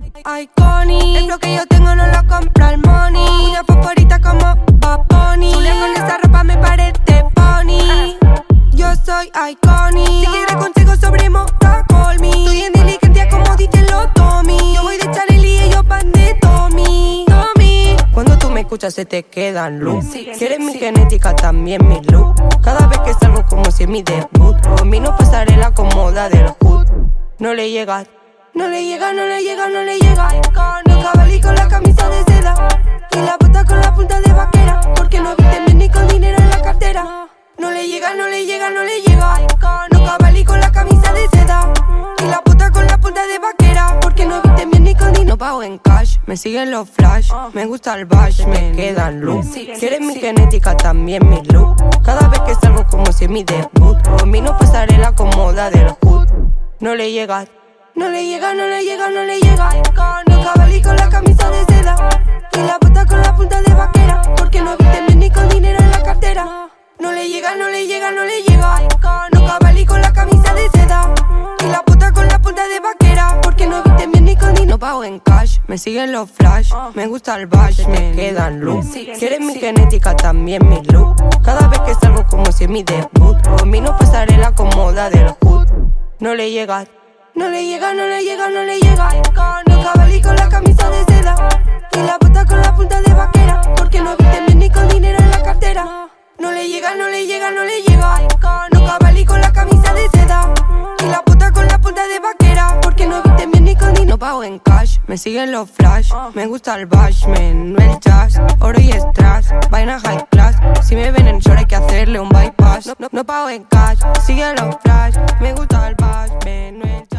Iconic. El flow que yo tengo no lo compra el money. Una favorita como Bad Bunny. Julia con esa ropa me parece pony. Yo soy iconic. Si quieres consejos sobre moda, call me. Estoy en diligencia como dicen los Tommy. Yo voy de Chanel y ellos van de Tommy. Cuando tú me escuchas se te quedan look. Quieres mi genética, también mi look. Cada vez que salgo como si es mi debut. Conmigo pasaré la cómoda del hood. No le llega, no le llega, no le llega, no le llega. No cabalí con la camisa de seda y la bota con la punta de vaquera, porque no viste bien ni con dinero en la cartera. No le llega, no le llega, no le llega. No cabalí con la camisa de seda y la bota con la punta de vaquera, porque no viste bien ni con dinero. No pago en cash, me siguen los flash. Me gusta el bash, me quedan look. Quieres mi genética, también mi look. Cada vez que salgo como si es mi debut. Conmigo pasaré la cómoda del hood. No le llega, no le llega, no le llega, no le llega. No cabalí con la camisa de seda y la bota con la punta de vaquera, porque no viste bien ni con dinero en la cartera. No le llega, no le llega, no le llega. No cabalí con la camisa de seda y la bota con la punta de vaquera, porque no viste bien ni con dinero. No pago en cash, me siguen los flash. Me gusta el bash, me quedan look. Quieres mi genética, también mi look. Cada vez que salgo como si es mi debut. Conmigo pasaré la cómoda del hood. No le llega, no le llega, no le llega, no le llega. No cabalí con la camisa de seda y la bota con la punta de vaquera, porque no viste bien ni con dinero en la cartera. No le llega, no le llega, no le llega. No cabalí con la camisa de seda y la bota con la punta de vaquera, porque no viste bien ni con dinero. No pago en cash, me siguen los flash. Me gusta el bash, no el jazz. Oro y strass, vaina high class. Si me ven en short hay que hacerle un bypass. No pago en cash, siguen los flash. Me gusta el bash, no el